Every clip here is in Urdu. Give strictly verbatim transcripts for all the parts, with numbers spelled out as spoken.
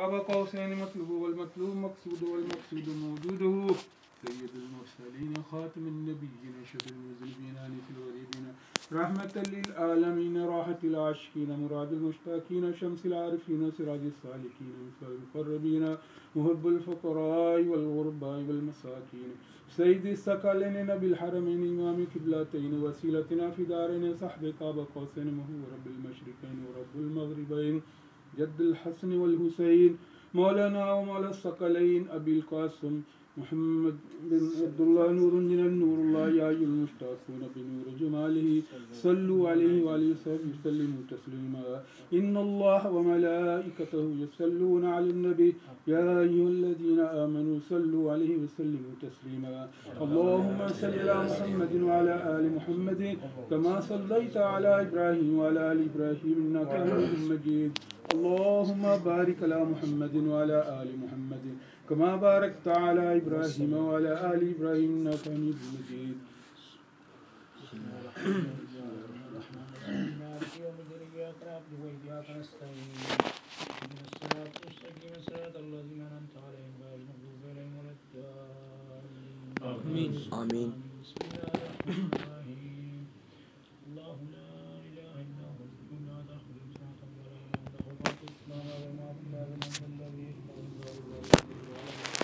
قاب قوسين مطلوب والمطلوب مقصود والمقصود موجوده سيد المرسلين خاتم النبيين شفيع المذنبين آنف الغريبين رحمة للعالمين راحة العاشقين مراد المشتاقين شمس العارفين سراج السالكين مثل المقربين محب الفقراء والغرباء والمساكين سيد الثقلين نبي الحرمين إمام قبلتين وسيلتنا في دارين صحب قاب قوسين وهو رب المشرقين ورب المغربين جد الحسن والحسين مولانا ومولا الثقلين أبي القاسم محمد بن عبد الله نور من النور الله يا أيها المشتاقون بنور جماله صلوا عليه وآله وصحبه وسلموا تسليما إن الله وملائكته يصلون على النبي يا أيها الذين آمنوا صلوا عليه وسلموا تسليما اللهم صل على محمد وعلى آل محمد كما صليت على إبراهيم وعلى آل إبراهيم إنك حميد مجيد اللهم بارك على محمد وعلى آل محمد كما باركت على إبراهيم وعلى آل إبراهيم إنك حميد مجيد مالك يوم الدين إياك نعبد وإياك نستعين اهدنا الصراط المستقيم صراط الذين أنعمت عليهم غير المغضوب عليهم ولا الضالين آمين آمين بسم الله الرحمن الرحيم الله لا إله إلا هو لا تأخذه سنة ولا نوم له ما في السماوات وما في الأرض من ذا الذي يشفع عنده إلا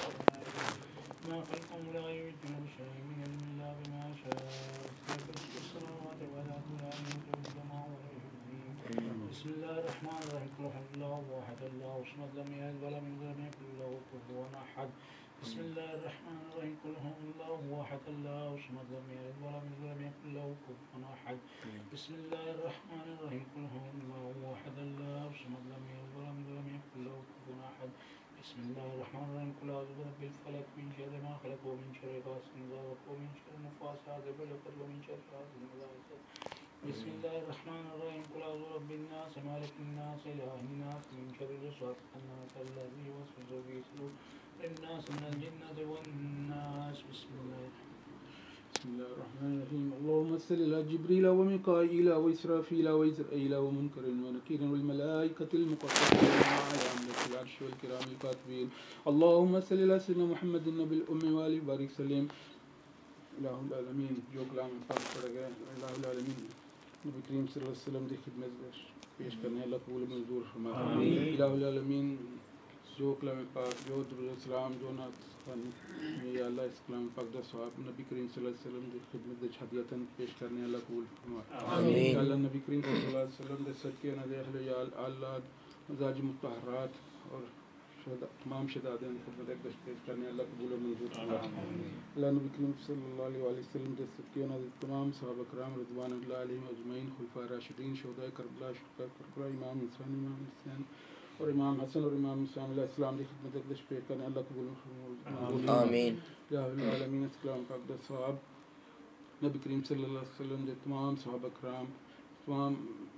ما خلقهم ولا يمدهم بشيء من علم إلا بما شاء يكرس السماوات والأرض لا يمدهم كما هو بسم الله الرحمن الرحيم قل هو الله أحد الله الصمد لم يلد ولم يولد ولم يكن له كفوا أحد بسم الله الرحمن الرحيم قل هو الله أحد الله الصمد لم يلد ولم يولد ولم يكن له كفوا أحد بسم الله الرحمن الرحيم قل هو الله أحد الله الصمد لم يلد ولم يولد ولم يكن له كفوا أحد بسم الله الرحمن الرحيم قل أعوذ برب الفلق من شر ما خلق ومن شر غاسق إذا وقب ومن شر النفاثات في العقد ومن شر حاسد إذا حسد بسم الله الرحمن الرحيم قل أعوذ برب الناس مالك الناس إله الناس من شر الوسواس الخناس الذي يوسوس في صدور الناس من الجنة والناس بسم الله بسم الله الرحمن الرحيم اللهم صل على جبريل وميكائيل وإسرافيل وإسرائيل ومنكر ونكير والملائكة المقربين وعلى أملاك العرش والكرام الكاتبين اللهم صل على سيدنا محمد النبي الأمي وآله بارك سليم الہ العالمین جو کلام پاک پڑھا گیا الہ العالمین نبی کریم صلی اللہ علیہ وسلم کی خدمت پیش کرنے اللہ قبول منظور فرمائے الہ العالمین جو کلام پاک جو درود السلام جو نعت خوانی یا اللہ اس کلام پاک دا ثواب نبی کریم صلی اللہ علیہ وسلم کی خدمت ہدیتاً پیش کرنے اللہ قبول فرمائے آمین اللہ نبی کریم صلی اللہ علیہ وسلم دے صدقے نہ اہل یال اولاد مزاج مطہرات اور تمام شہدائیں خدمت پیش کرنے اللہ قبول و منظور فرمائے اللہ نبی کریم صلی اللہ علیہ وسلم دے صدقے نہ تمام صحابہ کرام رضوان اللہ علیہم اجمعین خلفائے راشدین شہدائے کربلا شہداء کربلا امام حسین امام حسین اور امام حسن اور امام حسین علیہ السلام کی خدمت اقدس پیش کرنے اللہ قبول فرمائے آمین یا العالمین اس کلام پاک دا ثواب نبی کریم صلی اللہ علیہ وسلم دے تمام صحابہ کرام تمام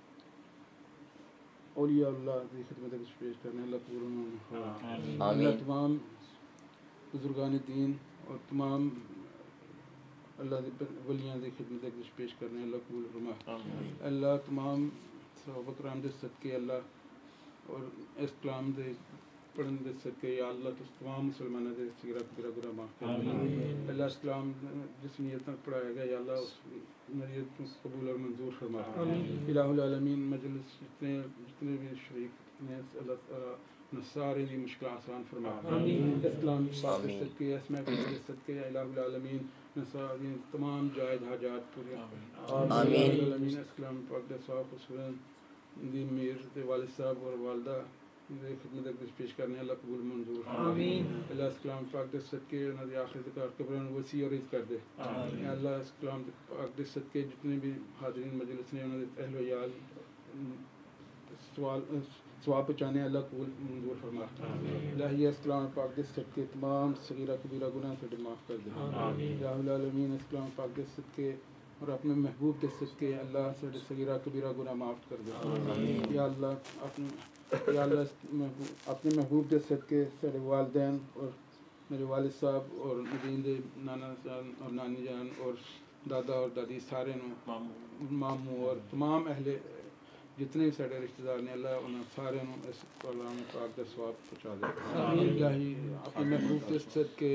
اولیاء اللہ کی خدمت اقدس پیش کرنے اللہ قبول فرمائے اللہ تمام بزرگان دین اور تمام اللہ ولیاں کی خدمت اقدس پیش کرنے اللہ قبول فرمائے اللہ تمام صحابہ کرام دے صدقے اللہ اور اس کلام دے پڑھن دے صدقے یا اللہ تو تمام مسلمانوں دے صغیرہ کبیرہ گناہ معاف کر دے اللہ اس کلام جس نیت تک پڑھایا گیا یا اللہ اس نیت کو قبول اور منظور فرما الہ العالمین مجلس جتنے جتنے بھی شریک نے اللہ تعالیٰ سارے دی مشکل آسان فرما اس کلام پاک دے صدقے اس محفل دے صدقے یا الہ العالمین نصاری تمام جائز حاجات پوری آمین العالمین اس کلام پاک دے ثواب حسن دی میر دے والد صاحب اور والدہ دے خدمت اقدس پیش کرنے اللہ قبول منظور آمین اللہ اس کلام پاک دے صدقے انہاں دی آخرت کا قبرن وسیع اور عز کر دے یا اللہ اس کلام پاک دے صدقے جتنے بھی حاضرین مجلس نے انہاں دے اہل و عیال سوال ثواب پہنچانے اللہ قبول منظور فرما الہی اس کلام پاک دے صدقے تمام صغیرہ کبیرہ گناہ سے معاف کر دے یا العالمین اس کلام پاک دے صدقے اور اپنے محبوب کے صدقے اللہ سے صغیرہ کبیرہ گناہ معاف کر دے یا اللہ اپنے یا اللہ اپنے محبوب کے صدقے سارے والدین اور میرے والد صاحب اور ندین دے نانا جان اور نانی جان اور دادا اور دادی سارے نو ماموں اور تمام اہل جتنے بھی سارے رشتے دار نے اللہ انہوں سارے اس کلام پاک کا ثواب پہنچا دے الہی اپنے محبوب کے صدقے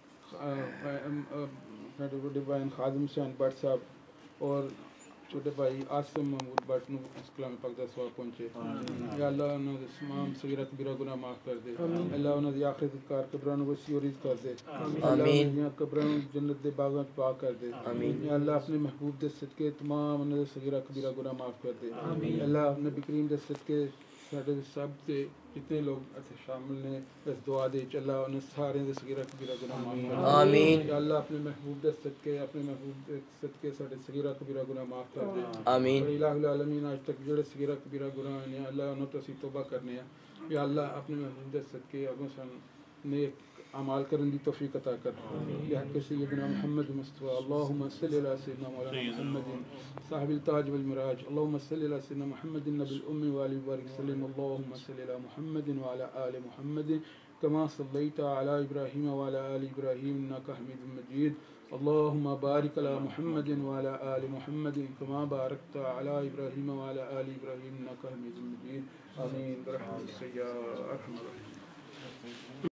بڑے بھائی خادم حسین بٹ صاحب اور چھوٹے بھائی عاصم محمود بٹ نو اس کلام پاک کا ثواب پہنچے یا اللہ انہوں نے تمام صغیرہ کبیرہ گناہ معاف کر دے اللہ انہوں نے آخرت کار قبران وسیع و رزق کر دے اللہ انہوں قبران جنت دے باغاں پاک کر دے یا اللہ اپنے محبوب دے صدقے تمام انہوں نے صغیرہ کبیرہ گناہ معاف کر دے اللہ نبی کریم دے صدقے سارے سب سے جتنے لوگ شامل نے اس دعا دے اللہ انہیں سارے دے صغیرہ کبیرہ گناہ معاف کر دے آمین یا اللہ اپنے محبوب دے صدقے اپنے محبوب دے صدقے سارے صغیرہ کبیرہ گناہ معاف کر دے آمین الہ العالمین آج تک جڑے صغیرہ کبیرہ گناہ ہیں اللہ انہوں تو اسی توبہ کرنے ہیں یا اللہ اپنے محبوب دے صدقے اگوں سن نیک اعمال کرنے دی توفیق عطا کر یا حق سیدنا محمد مصطفیٰ اللہم صلی علی سیدنا مولانا محمد صاحب التاج والمراج اللہم صلی علی سیدنا محمد النبی الأمی وآلہ وبارک وسلم اللہم صلی علی محمد وعلی آل محمد کما صلیت علی ابراہیم وعلی آل ابراہیم انکا حمید مجید اللہم بارک علی محمد وعلی آل محمد کما بارکت علی ابراہیم وعلی آل ابراہیم انکا حمید مجید آمین برحمتک یا ارحم الراحمین.